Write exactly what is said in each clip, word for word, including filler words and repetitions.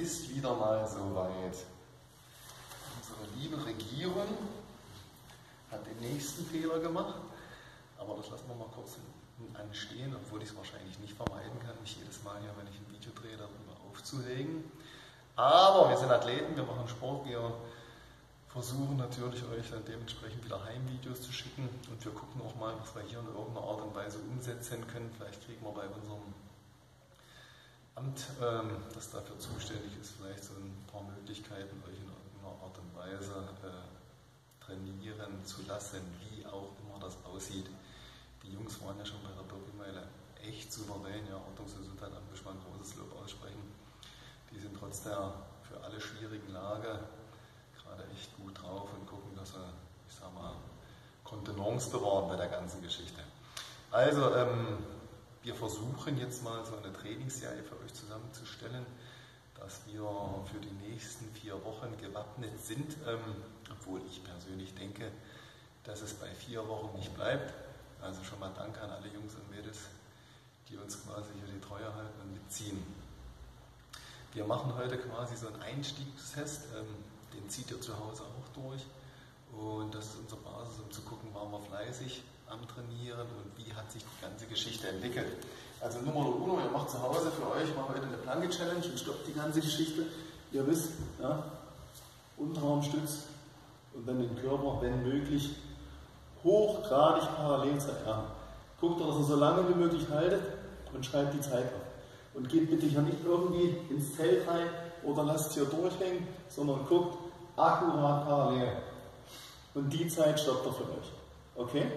ist wieder mal soweit. Unsere liebe Regierung hat den nächsten Fehler gemacht, aber das lassen wir mal kurz anstehen, obwohl ich es wahrscheinlich nicht vermeiden kann, mich jedes Mal hier, wenn ich ein Video drehe, darüber aufzuregen. Aber wir sind Athleten, wir machen Sport, wir versuchen natürlich euch dann dementsprechend wieder Heimvideos zu schicken und wir gucken auch mal, was wir hier in irgendeiner Art und Weise umsetzen können. Vielleicht kriegen wir bei unserem Amt, ähm, das dafür zuständig ist, vielleicht so ein paar Möglichkeiten, euch in irgendeiner Art und Weise äh, trainieren zu lassen, wie auch immer das aussieht. Die Jungs waren ja schon bei der Dopingmeile echt souverän, ja, Ordnungsresultat, da muss ich mal ein großes Lob aussprechen. Die sind trotz der für alle schwierigen Lage gerade echt gut drauf und gucken, dass sie, ich sag mal, Kontenance bewahren bei der ganzen Geschichte. Also, ähm, wir versuchen jetzt mal so eine Trainingsserie für euch zusammenzustellen, dass wir für die nächsten vier Wochen gewappnet sind, ähm, obwohl ich persönlich denke, dass es bei vier Wochen nicht bleibt. Also schon mal Danke an alle Jungs und Mädels, die uns quasi hier die Treue halten und mitziehen. Wir machen heute quasi so einen Einstiegstest, ähm, den zieht ihr zu Hause auch durch. Und das ist unsere Basis, um zu gucken, waren wir fleißig am Trainieren und wie hat sich die ganze Geschichte entwickelt. Also Nummer uno, ihr macht zu Hause für euch mal heute eine Planke-Challenge und stoppt die ganze Geschichte. Ihr wisst, ja, Unterarmstütz und dann den Körper, wenn möglich, hochgradig parallel zur Erde. Guckt, dass ihr so lange wie möglich haltet und schreibt die Zeit auf. Und geht bitte hier nicht irgendwie ins Zelt rein oder lasst es hier durchhängen, sondern guckt akkurat parallel. Und die Zeit stoppt ihr für euch. Okay?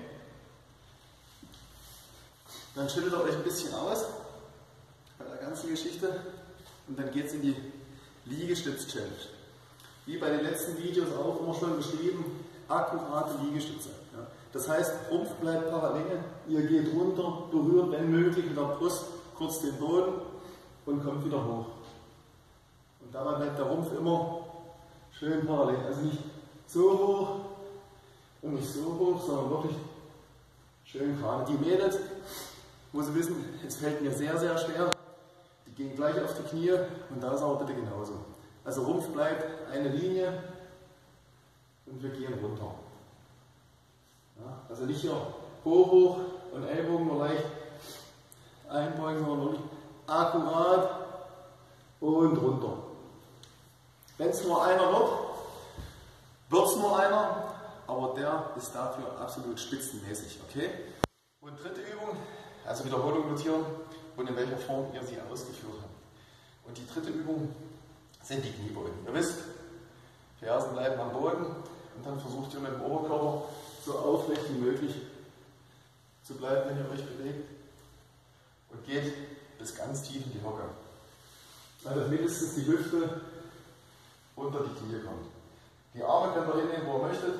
Dann schüttelt ihr euch ein bisschen aus bei der ganzen Geschichte und dann geht es in die Liegestütz-Challenge. Wie bei den letzten Videos auch immer schon beschrieben, akkurate Liegestütze. Ja. Das heißt, Rumpf bleibt parallel, ihr geht runter, berührt wenn möglich mit der Brust kurz den Boden und kommt wieder hoch. Und dabei bleibt der Rumpf immer schön parallel. Also nicht so hoch und nicht so hoch, sondern wirklich schön gerade. Die Mädels, muss Sie wissen, es fällt mir sehr, sehr schwer. Die gehen gleich auf die Knie und da ist auch bitte genauso. Also Rumpf bleibt eine Linie und wir gehen runter. Ja, also nicht hier hoch, hoch und Ellbogen nur leicht einbeugen, sondern wirklich akkurat und runter. Wenn es nur einer wird, wird es nur einer, aber der ist dafür absolut spitzenmäßig. Okay? Und dritte Übung, also Wiederholung notieren und in welcher Form ihr sie ausgeführt habt. Und die dritte Übung sind die Kniebeugen. Ihr wisst, Fersen bleiben am Boden und dann versucht ihr mit dem Oberkörper so aufrecht wie möglich zu bleiben, wenn ihr euch bewegt. Und geht bis ganz tief in die Hocke. Also mindestens die Hüfte unter die Knie kommt. Die Arme könnt ihr hinnehmen, wo ihr möchtet.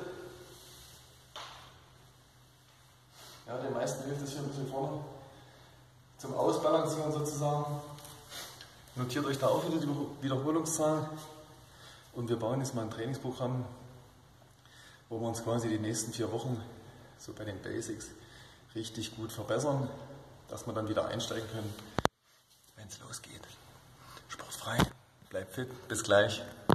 Ja, den meisten hilft es hier ein bisschen vorne zum Ausbalancieren sozusagen. Notiert euch da auch wieder die Wiederholungszahl und wir bauen jetzt mal ein Trainingsprogramm, wo wir uns quasi die nächsten vier Wochen so bei den Basics richtig gut verbessern, dass wir dann wieder einsteigen können, wenn es losgeht. Sportfrei, bleibt fit, bis gleich.